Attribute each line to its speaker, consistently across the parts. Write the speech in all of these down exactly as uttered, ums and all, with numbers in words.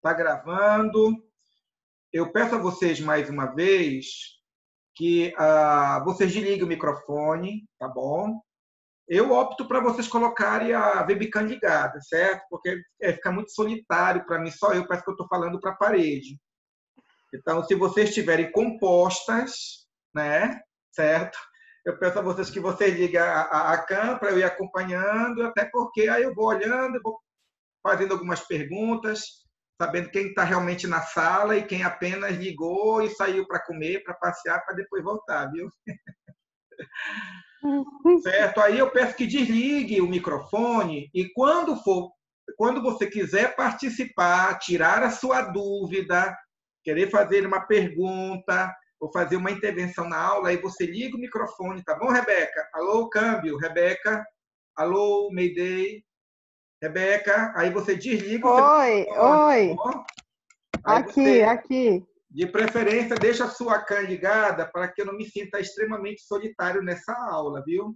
Speaker 1: Está gravando. Eu peço a vocês mais uma vez que uh, vocês desliguem o microfone, tá bom? Eu opto para vocês colocarem a webcam ligada, certo? Porque é, fica muito solitário para mim, só eu, parece que eu estou falando para a parede. Então, se vocês estiverem compostas, né, certo? Eu peço a vocês que vocês liguem a, a, a cam para eu ir acompanhando, até porque aí eu vou olhando, eu vou fazendo algumas perguntas, sabendo quem está realmente na sala e quem apenas ligou e saiu para comer, para passear, para depois voltar, viu? Certo? Aí eu peço que desligue o microfone e quando for, quando você quiser participar, tirar a sua dúvida, querer fazer uma pergunta ou fazer uma intervenção na aula, aí você liga o microfone, tá bom, Rebeca? Alô, câmbio, Rebeca? Alô, Mayday? Rebeca, aí você desliga o seu
Speaker 2: Oi,
Speaker 1: microfone,
Speaker 2: oi.
Speaker 1: tá bom? Aí
Speaker 2: Aqui,
Speaker 1: você,
Speaker 2: aqui.
Speaker 1: de preferência, deixa a sua cam ligada para que eu não me sinta extremamente solitário nessa aula, viu?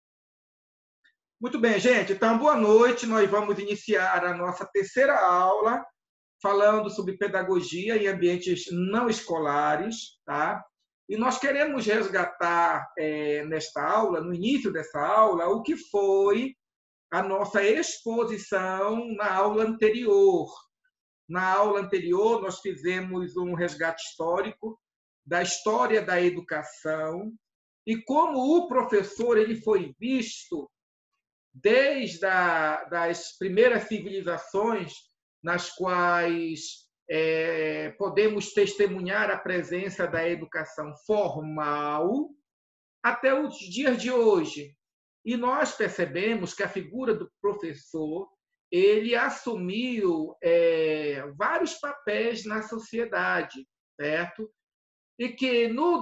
Speaker 1: Muito bem, gente. Então, boa noite. Nós vamos iniciar a nossa terceira aula falando sobre pedagogia em ambientes não escolares, tá? E nós queremos resgatar é, nesta aula, no início dessa aula, o que foi a nossa exposição na aula anterior. Na aula anterior, nós fizemos um resgate histórico da história da educação e como o professor ele foi visto desde a, das primeiras civilizações nas quais é, podemos testemunhar a presença da educação formal até os dias de hoje. E nós percebemos que a figura do professor ele assumiu é, vários papéis na sociedade, certo? E que no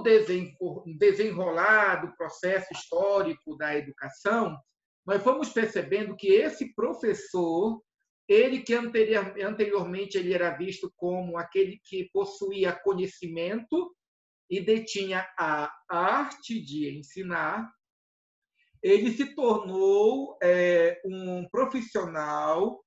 Speaker 1: desenrolar do processo histórico da educação, nós fomos percebendo que esse professor, ele que anteriormente ele era visto como aquele que possuía conhecimento e detinha a arte de ensinar, ele se tornou é, um profissional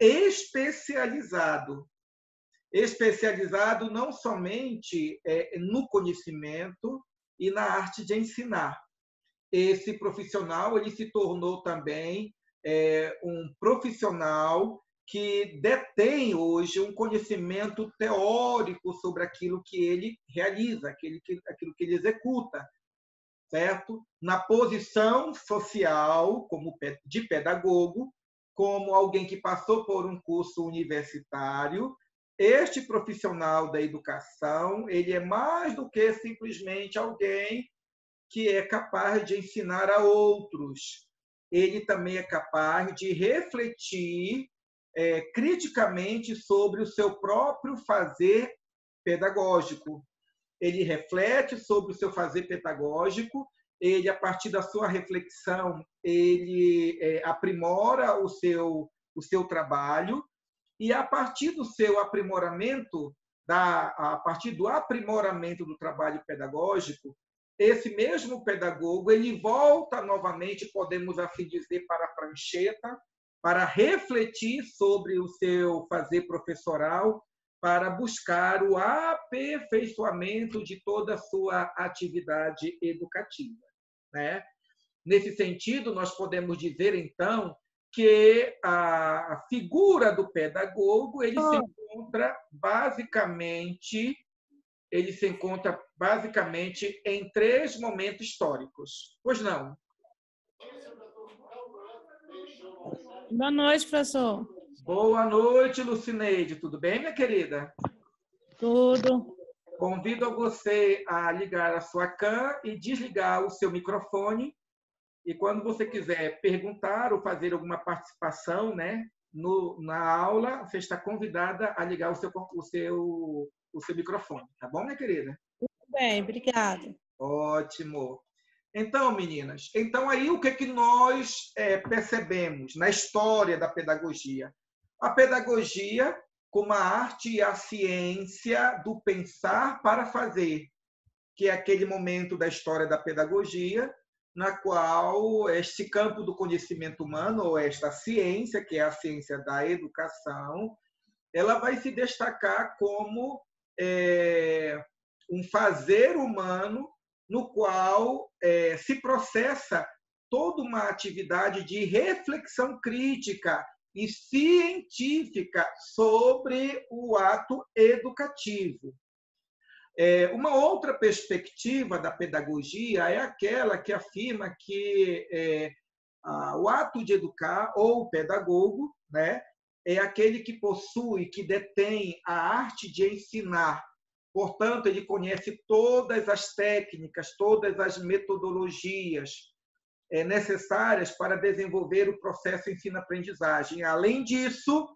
Speaker 1: especializado. Especializado não somente é, no conhecimento e na arte de ensinar. Esse profissional ele se tornou também é, um profissional que detém hoje um conhecimento teórico sobre aquilo que ele realiza, aquilo que, aquilo que ele executa, certo? Na posição social como de pedagogo, como alguém que passou por um curso universitário, este profissional da educação ele é mais do que simplesmente alguém que é capaz de ensinar a outros. Ele também é capaz de refletir é, criticamente sobre o seu próprio fazer pedagógico. Ele reflete sobre o seu fazer pedagógico, ele, a partir da sua reflexão, ele é, aprimora o seu, o seu trabalho, e a partir do seu aprimoramento, da, a partir do aprimoramento do trabalho pedagógico, esse mesmo pedagogo ele volta novamente, podemos assim dizer, para a prancheta, para refletir sobre o seu fazer professoral, para buscar o aperfeiçoamento de toda a sua atividade educativa, né? Nesse sentido, nós podemos dizer, então, que a figura do pedagogo ele se encontra basicamente ele se encontra basicamente em três momentos históricos. Pois não?
Speaker 3: Boa noite, professor.
Speaker 1: Boa noite, Lucineide. Tudo bem, minha querida?
Speaker 3: Tudo.
Speaker 1: Convido você a ligar a sua cam e desligar o seu microfone. E quando você quiser perguntar ou fazer alguma participação, né, no, na aula, você está convidada a ligar o seu, o seu, o seu microfone. Tá bom, minha querida?
Speaker 3: Tudo bem, obrigada.
Speaker 1: Ótimo. Então, meninas, então aí o que, que nós é, percebemos na história da pedagogia? A pedagogia como a arte e a ciência do pensar para fazer, que é aquele momento da história da pedagogia na qual este campo do conhecimento humano, ou esta ciência, que é a ciência da educação, ela vai se destacar como é, um fazer humano no qual é, se processa toda uma atividade de reflexão crítica e científica sobre o ato educativo. É, uma outra perspectiva da pedagogia é aquela que afirma que é, a, o ato de educar, ou o pedagogo, né, é aquele que possui, que detém a arte de ensinar. Portanto, ele conhece todas as técnicas, todas as metodologias é, necessárias para desenvolver o processo ensino-aprendizagem. Além disso,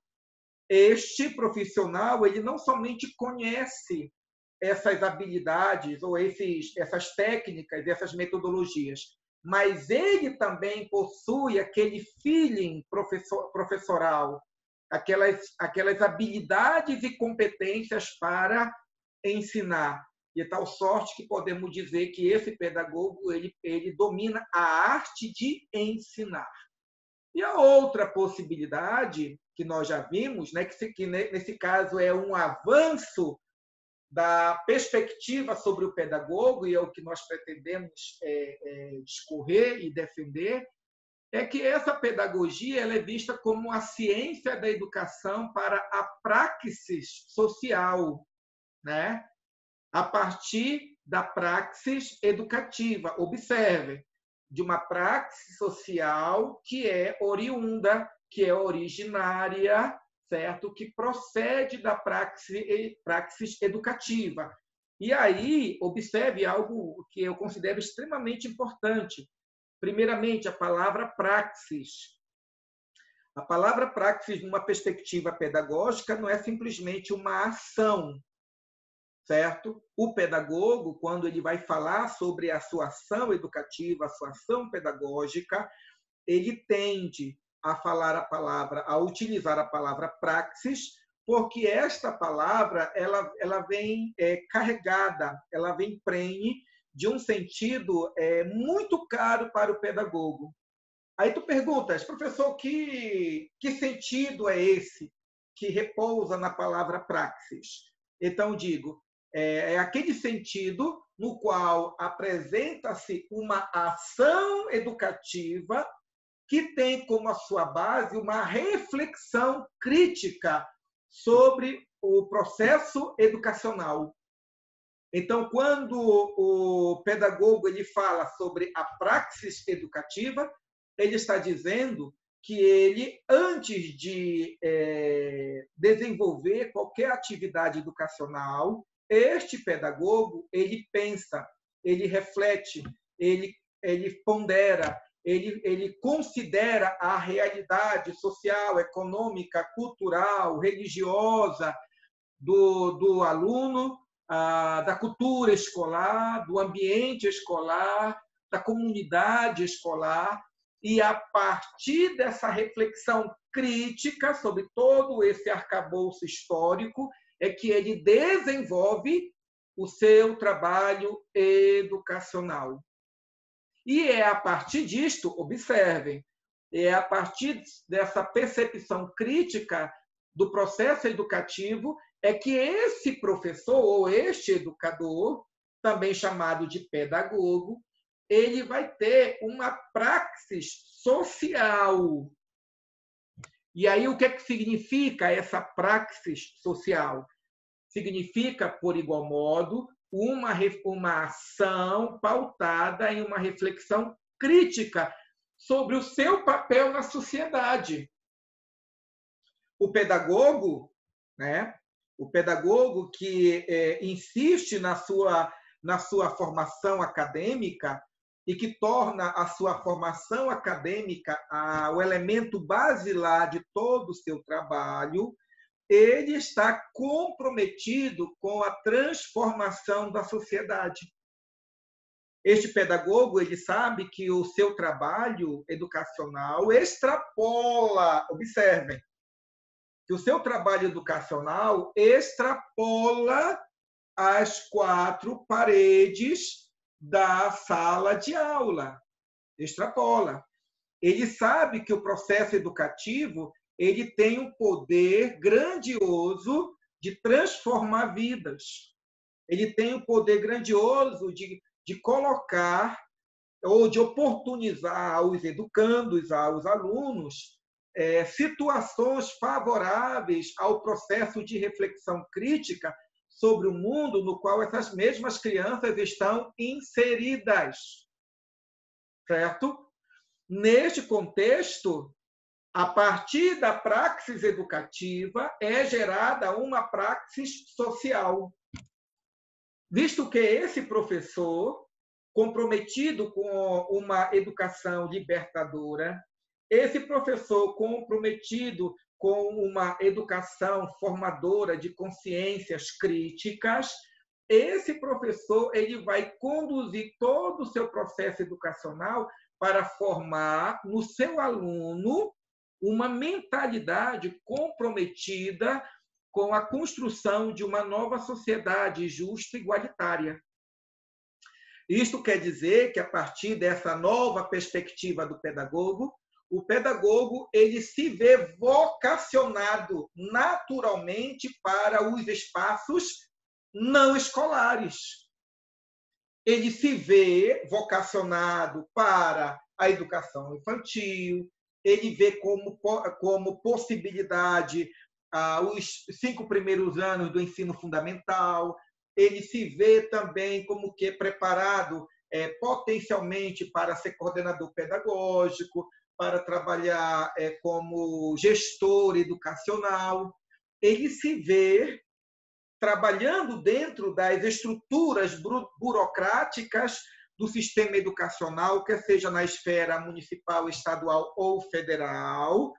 Speaker 1: este profissional ele não somente conhece essas habilidades ou esses, essas técnicas, essas metodologias, mas ele também possui aquele feeling professor, professoral, aquelas, aquelas habilidades e competências para ensinar. De tal sorte que podemos dizer que esse pedagogo ele, ele domina a arte de ensinar. E a outra possibilidade que nós já vimos, né, que, que nesse caso é um avanço da perspectiva sobre o pedagogo, e é o que nós pretendemos é, é, discorrer e defender, é que essa pedagogia ela é vista como a ciência da educação para a praxis social, né? A partir da praxis educativa. Observe, de uma praxis social que é oriunda, que é originária, certo? Que procede da praxis, praxis educativa. E aí, observe algo que eu considero extremamente importante. Primeiramente, a palavra praxis. A palavra praxis, numa perspectiva pedagógica, não é simplesmente uma ação, certo? O pedagogo, quando ele vai falar sobre a sua ação educativa, a sua ação pedagógica, ele tende a falar a palavra, a utilizar a palavra praxis, porque esta palavra ela, ela vem é, carregada, ela vem prenhe de um sentido é, muito caro para o pedagogo. Aí tu perguntas, professor, que, que sentido é esse que repousa na palavra praxis? Então, digo, é, é aquele sentido no qual apresenta-se uma ação educativa que tem como a sua base uma reflexão crítica sobre o processo educacional. Então, quando o pedagogo ele fala sobre a praxis educativa, ele está dizendo que ele, antes de é, desenvolver qualquer atividade educacional, este pedagogo ele pensa, ele reflete, ele, ele pondera, Ele, ele considera a realidade social, econômica, cultural, religiosa do, do aluno, ah, da cultura escolar, do ambiente escolar, da comunidade escolar, e a partir dessa reflexão crítica sobre todo esse arcabouço histórico é que ele desenvolve o seu trabalho educacional. E é a partir disto, observem, é a partir dessa percepção crítica do processo educativo é que esse professor ou este educador, também chamado de pedagogo, ele vai ter uma praxis social. E aí o que é que significa essa praxis social? Significa, por igual modo, Uma, uma ação pautada em uma reflexão crítica sobre o seu papel na sociedade. O pedagogo, né? O pedagogo que é, insiste na sua, na sua formação acadêmica e que torna a sua formação acadêmica a, o elemento basilar de todo o seu trabalho, ele está comprometido com a transformação da sociedade. Este pedagogo ele sabe que o seu trabalho educacional extrapola, observem, que o seu trabalho educacional extrapola as quatro paredes da sala de aula. Extrapola. Ele sabe que o processo educativo ele tem um poder grandioso de transformar vidas. Ele tem um poder grandioso de, de colocar ou de oportunizar aos educandos, aos alunos, é, situações favoráveis ao processo de reflexão crítica sobre o mundo no qual essas mesmas crianças estão inseridas. Certo? Neste contexto, a partir da praxis educativa, é gerada uma praxis social. Visto que esse professor, comprometido com uma educação libertadora, esse professor comprometido com uma educação formadora de consciências críticas, esse professor ele vai conduzir todo o seu processo educacional para formar no seu aluno uma mentalidade comprometida com a construção de uma nova sociedade justa e igualitária. Isto quer dizer que, a partir dessa nova perspectiva do pedagogo, o pedagogo ele se vê vocacionado naturalmente para os espaços não escolares. Ele se vê vocacionado para a educação infantil, ele vê como, como possibilidade ah, os cinco primeiros anos do ensino fundamental, ele se vê também como que preparado é, potencialmente para ser coordenador pedagógico, para trabalhar é, como gestor educacional. Ele se vê trabalhando dentro das estruturas burocráticas do sistema educacional, quer seja na esfera municipal, estadual ou federal,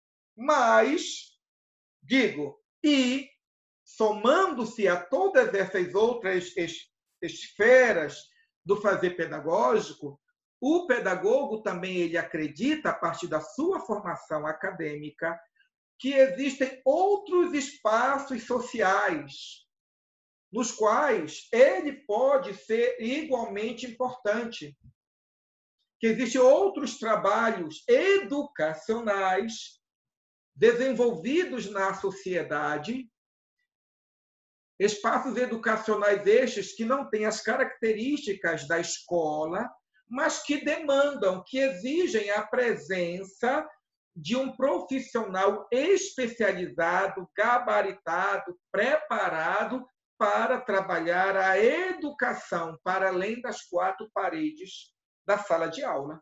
Speaker 1: mas, digo, e somando-se a todas essas outras esferas do fazer pedagógico, o pedagogo também ele acredita, a partir da sua formação acadêmica, que existem outros espaços sociais nos quais ele pode ser igualmente importante, que existem outros trabalhos educacionais desenvolvidos na sociedade, espaços educacionais estes que não têm as características da escola, mas que demandam, que exigem a presença de um profissional especializado, gabaritado, preparado para trabalhar a educação para além das quatro paredes da sala de aula.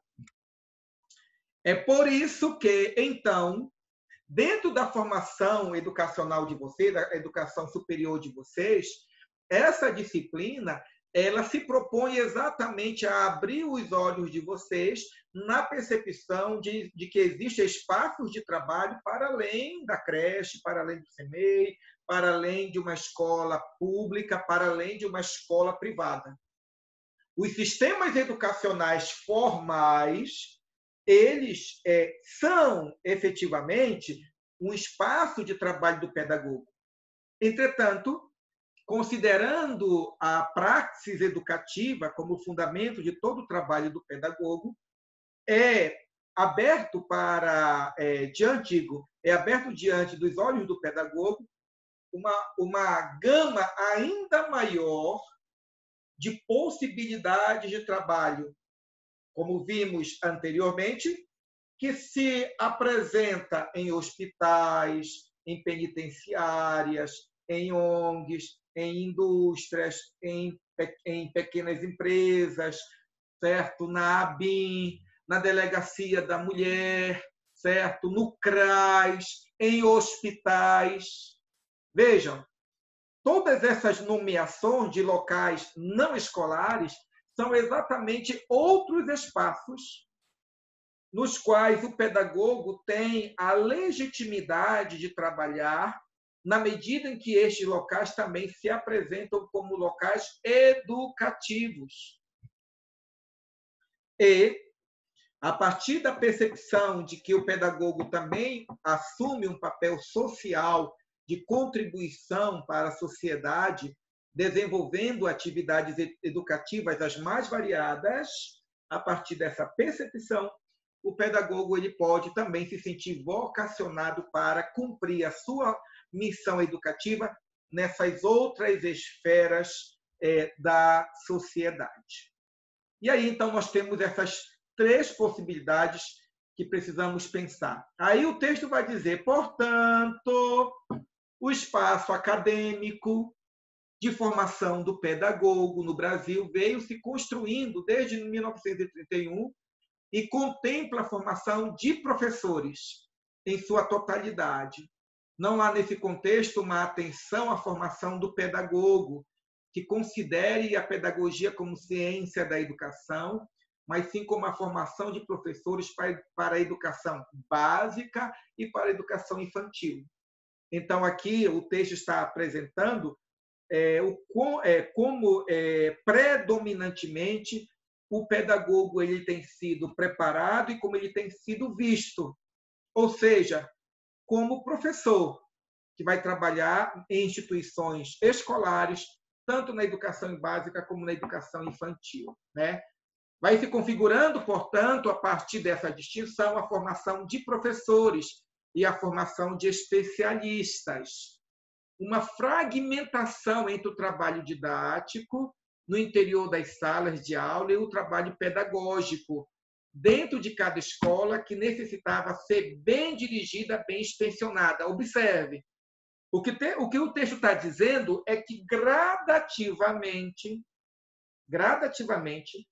Speaker 1: É por isso que, então, dentro da formação educacional de vocês, da educação superior de vocês, essa disciplina ela se propõe exatamente a abrir os olhos de vocês na percepção de, de que existem espaços de trabalho para além da creche, para além do C M E I, para além de uma escola pública, para além de uma escola privada. Os sistemas educacionais formais, eles é, são efetivamente um espaço de trabalho do pedagogo. Entretanto, considerando a praxis educativa como fundamento de todo o trabalho do pedagogo, é aberto para, é, diante, é aberto diante dos olhos do pedagogo uma, uma gama ainda maior de possibilidades de trabalho, como vimos anteriormente, que se apresenta em hospitais, em penitenciárias, em O N Gs, em indústrias, em, em pequenas empresas, certo? Na A B I N, na Delegacia da Mulher, certo? No CRAS, em hospitais. Vejam, todas essas nomeações de locais não escolares são exatamente outros espaços nos quais o pedagogo tem a legitimidade de trabalhar na medida em que estes locais também se apresentam como locais educativos. E, a partir da percepção de que o pedagogo também assume um papel social de contribuição para a sociedade, desenvolvendo atividades educativas as mais variadas, a partir dessa percepção, o pedagogo ele pode também se sentir vocacionado para cumprir a sua missão educativa nessas outras esferas é, da sociedade. E aí, então, nós temos essas três possibilidades que precisamos pensar. Aí o texto vai dizer, portanto, o espaço acadêmico de formação do pedagogo no Brasil veio se construindo desde mil novecentos e trinta e um e contempla a formação de professores em sua totalidade. Não há, nesse contexto, uma atenção à formação do pedagogo, que considere a pedagogia como ciência da educação, mas sim como a formação de professores para a educação básica e para a educação infantil. Então, aqui o texto está apresentando é, o, é, como é, predominantemente o pedagogo ele tem sido preparado e como ele tem sido visto. Ou seja, como professor, que vai trabalhar em instituições escolares, tanto na educação básica como na educação infantil, né? Vai se configurando, portanto, a partir dessa distinção, a formação de professores e a formação de especialistas. Uma fragmentação entre o trabalho didático no interior das salas de aula e o trabalho pedagógico dentro de cada escola que necessitava ser bem dirigida, bem inspecionada. Observe, o que, te, o, que o texto está dizendo é que gradativamente, gradativamente,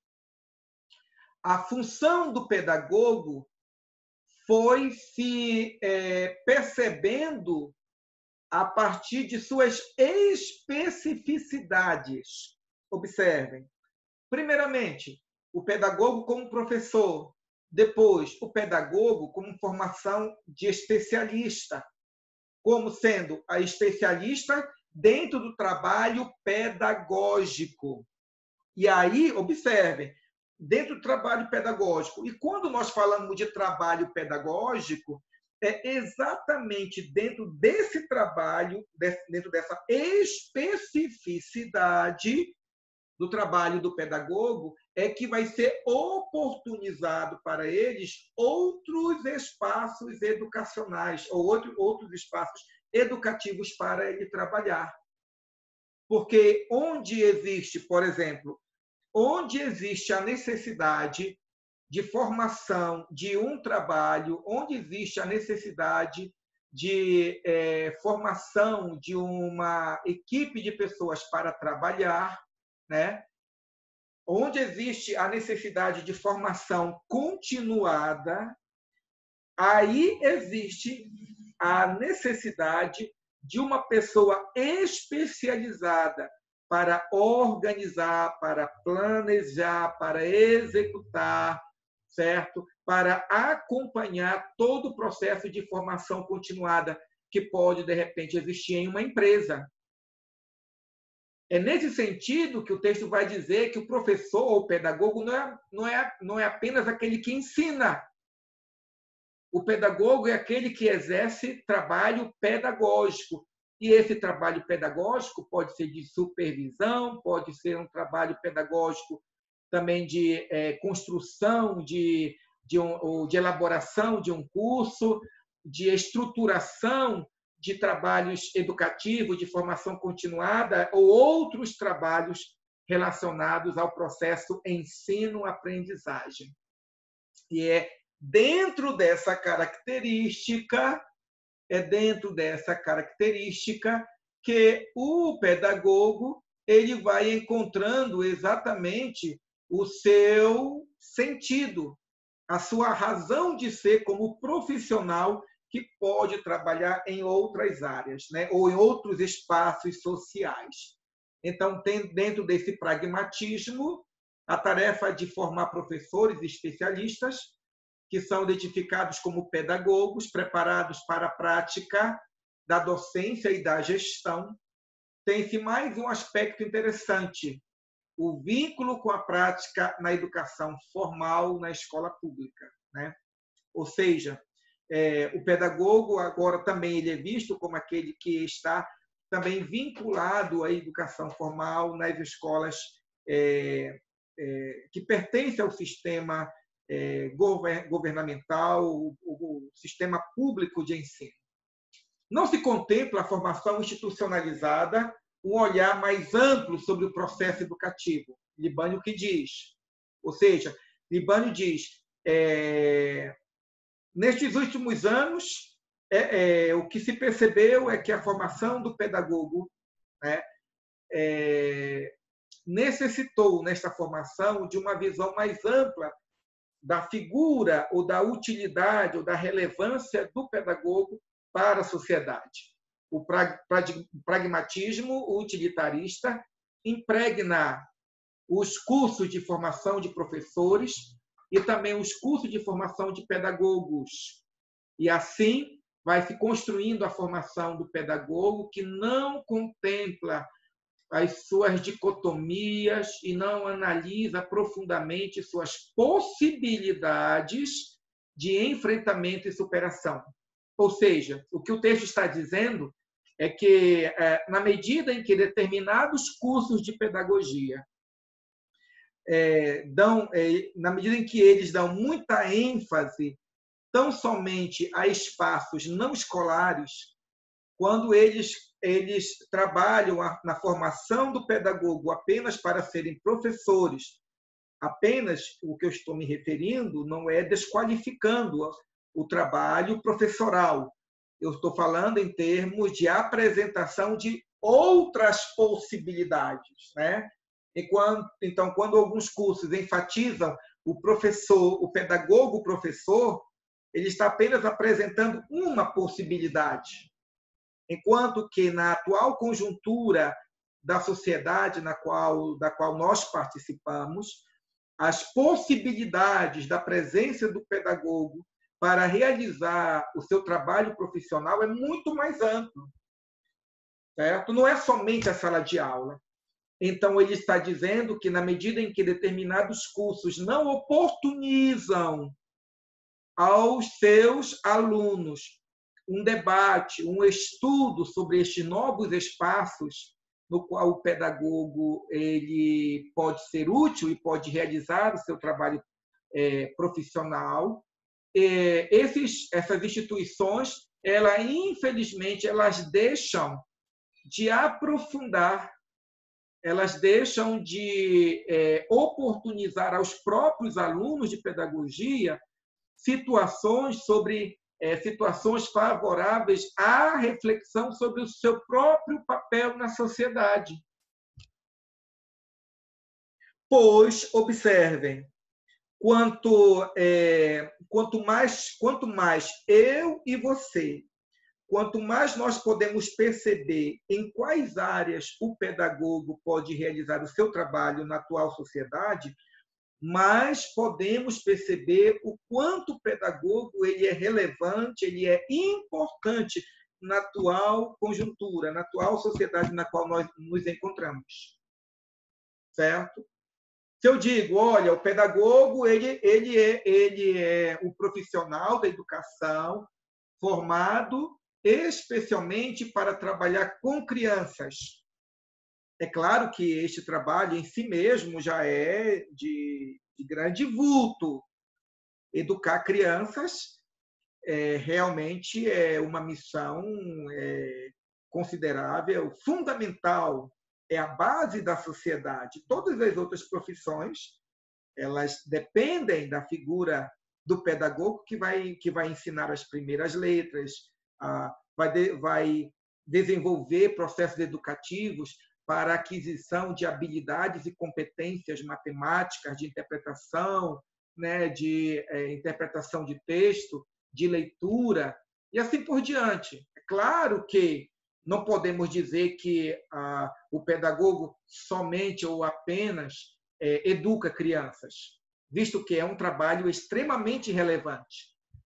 Speaker 1: a função do pedagogo foi se é, percebendo a partir de suas especificidades. Observem. Primeiramente, o pedagogo como professor. Depois, o pedagogo como formação de especialista, como sendo a especialista dentro do trabalho pedagógico. E aí, observem, dentro do trabalho pedagógico. E quando nós falamos de trabalho pedagógico, é exatamente dentro desse trabalho, dentro dessa especificidade do trabalho do pedagogo, é que vai ser oportunizado para eles outros espaços educacionais, ou outro, outros espaços educativos para ele trabalhar. Porque onde existe, por exemplo, onde existe a necessidade de formação de um trabalho, onde existe a necessidade de é, formação de uma equipe de pessoas para trabalhar, né? Onde existe a necessidade de formação continuada, aí existe a necessidade de uma pessoa especializada para organizar, para planejar, para executar, certo? Para acompanhar todo o processo de formação continuada que pode, de repente, existir em uma empresa. É nesse sentido que o texto vai dizer que o professor ou o pedagogo não é, não é, não é apenas aquele que ensina. O pedagogo é aquele que exerce trabalho pedagógico. E esse trabalho pedagógico pode ser de supervisão, pode ser um trabalho pedagógico também de é, construção, de, de, um, de elaboração de um curso, de estruturação de trabalhos educativos, de formação continuada, ou outros trabalhos relacionados ao processo ensino-aprendizagem. E é dentro dessa característica, é dentro dessa característica que o pedagogo ele vai encontrando exatamente o seu sentido, a sua razão de ser como profissional que pode trabalhar em outras áreas, né? Ou em outros espaços sociais. Então, tem dentro desse pragmatismo a tarefa de formar professores e especialistas que são identificados como pedagogos, preparados para a prática da docência e da gestão. Tem-se mais um aspecto interessante, o vínculo com a prática na educação formal na escola pública, né? Ou seja, é, o pedagogo agora também ele é visto como aquele que está também vinculado à educação formal nas escolas é, é, que pertencem ao sistema é, governamental, o, o sistema público de ensino. Não se contempla a formação institucionalizada, um olhar mais amplo sobre o processo educativo. Libânio que diz, ou seja, Libânio diz, é, nestes últimos anos, é, é, o que se percebeu é que a formação do pedagogo, né, é, necessitou, nesta formação, de uma visão mais ampla da figura ou da utilidade ou da relevância do pedagogo para a sociedade. O pragmatismo utilitarista impregna os cursos de formação de professores e também os cursos de formação de pedagogos. E assim vai se construindo a formação do pedagogo, que não contempla as suas dicotomias e não analisa profundamente suas possibilidades de enfrentamento e superação. Ou seja, o que o texto está dizendo é que, na medida em que determinados cursos de pedagogia é, dão, é, na medida em que eles dão muita ênfase tão somente a espaços não escolares, quando eles, eles trabalham na formação do pedagogo apenas para serem professores, apenas o que eu estou me referindo não é desqualificando o trabalho professoral. Eu estou falando em termos de apresentação de outras possibilidades, né? Enquanto, então, quando alguns cursos enfatizam o professor, o pedagogo professor, ele está apenas apresentando uma possibilidade. Enquanto que, na atual conjuntura da sociedade na qual, da qual nós participamos, as possibilidades da presença do pedagogo para realizar o seu trabalho profissional é muito mais amplo. Certo? Não é somente a sala de aula. Então, ele está dizendo que, na medida em que determinados cursos não oportunizam aos seus alunos um debate, um estudo sobre estes novos espaços no qual o pedagogo ele pode ser útil e pode realizar o seu trabalho é, profissional, é, esses, essas instituições, ela, infelizmente, elas deixam de aprofundar, elas deixam de é, oportunizar aos próprios alunos de pedagogia situações sobre é, situações favoráveis à reflexão sobre o seu próprio papel na sociedade. Pois, observem, quanto, é, quanto, mais, quanto mais eu e você, quanto mais nós podemos perceber em quais áreas o pedagogo pode realizar o seu trabalho na atual sociedade, mas podemos perceber o quanto o pedagogo ele é relevante, ele é importante na atual conjuntura, na atual sociedade na qual nós nos encontramos. Certo? Se eu digo, olha, o pedagogo ele, ele, é, ele é um profissional da educação formado especialmente para trabalhar com crianças. É claro que este trabalho em si mesmo já é de, de grande vulto. Educar crianças é, realmente é uma missão é, considerável, fundamental, é a base da sociedade. Todas as outras profissões, elas dependem da figura do pedagogo que vai, que vai ensinar as primeiras letras, a, vai, de, vai desenvolver processos educativos para a aquisição de habilidades e competências matemáticas, de interpretação, né, de é, interpretação de texto, de leitura, e assim por diante. É claro que não podemos dizer que ah, o pedagogo somente ou apenas é, educa crianças, visto que é um trabalho extremamente relevante.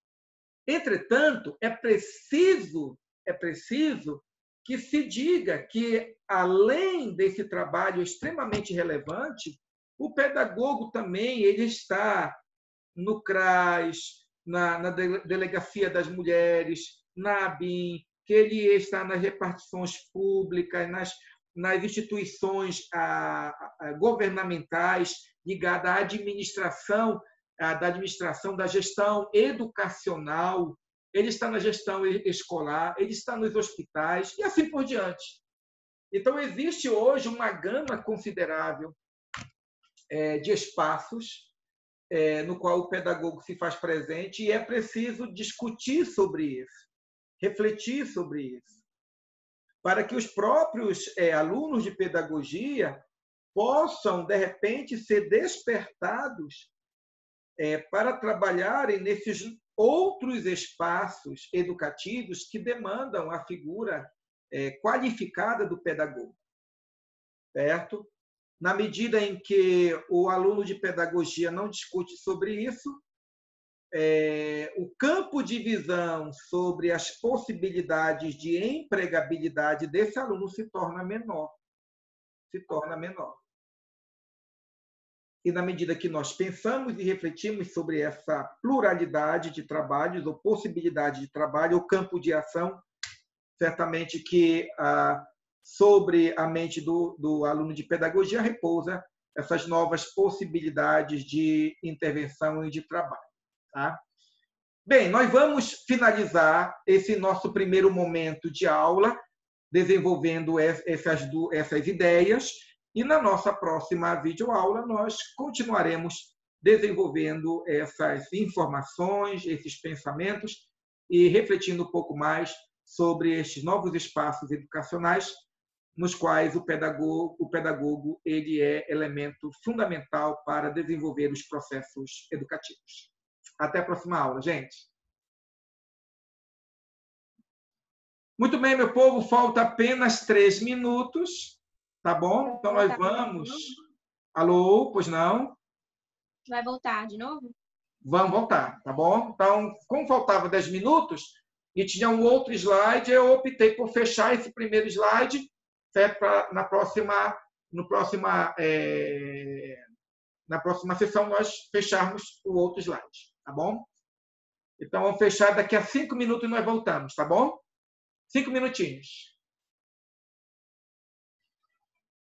Speaker 1: Entretanto, é preciso, é preciso que se diga que, além desse trabalho extremamente relevante, o pedagogo também ele está no CRAS, na, na Delegacia das Mulheres, na ABIN, que ele está nas repartições públicas, nas, nas instituições a, a, governamentais ligadas à administração da administração, da gestão educacional, ele está na gestão escolar, ele está nos hospitais e assim por diante. Então, existe hoje uma gama considerável é, de espaços é, no qual o pedagogo se faz presente e é preciso discutir sobre isso, refletir sobre isso, para que os próprios é, alunos de pedagogia possam, de repente, ser despertados é, para trabalharem nesses outros espaços educativos que demandam a figura é, qualificada do pedagogo, certo? Na medida em que o aluno de pedagogia não discute sobre isso, é, o campo de visão sobre as possibilidades de empregabilidade desse aluno se torna menor, se torna menor. E, na medida que nós pensamos e refletimos sobre essa pluralidade de trabalhos, ou possibilidade de trabalho, ou campo de ação, certamente que ah, sobre a mente do, do aluno de pedagogia repousa essas novas possibilidades de intervenção e de trabalho. Tá? Bem, nós vamos finalizar esse nosso primeiro momento de aula, desenvolvendo essas, essas ideias, e na nossa próxima videoaula nós continuaremos desenvolvendo essas informações, esses pensamentos e refletindo um pouco mais sobre estes novos espaços educacionais nos quais o pedagogo, o pedagogo ele é elemento fundamental para desenvolver os processos educativos. Até a próxima aula, gente. Muito bem, meu povo, falta apenas três minutos. Tá bom? Então, nós vamos... Alô? Pois não?
Speaker 2: Vai voltar de novo?
Speaker 1: Vamos voltar, tá bom? Então, como faltava dez minutos e tinha um outro slide, eu optei por fechar esse primeiro slide, certo? Pra, na próxima, no próxima, é, na próxima sessão, nós fecharmos o outro slide, tá bom? Então, vamos fechar daqui a cinco minutos e nós voltamos, tá bom? Cinco minutinhos.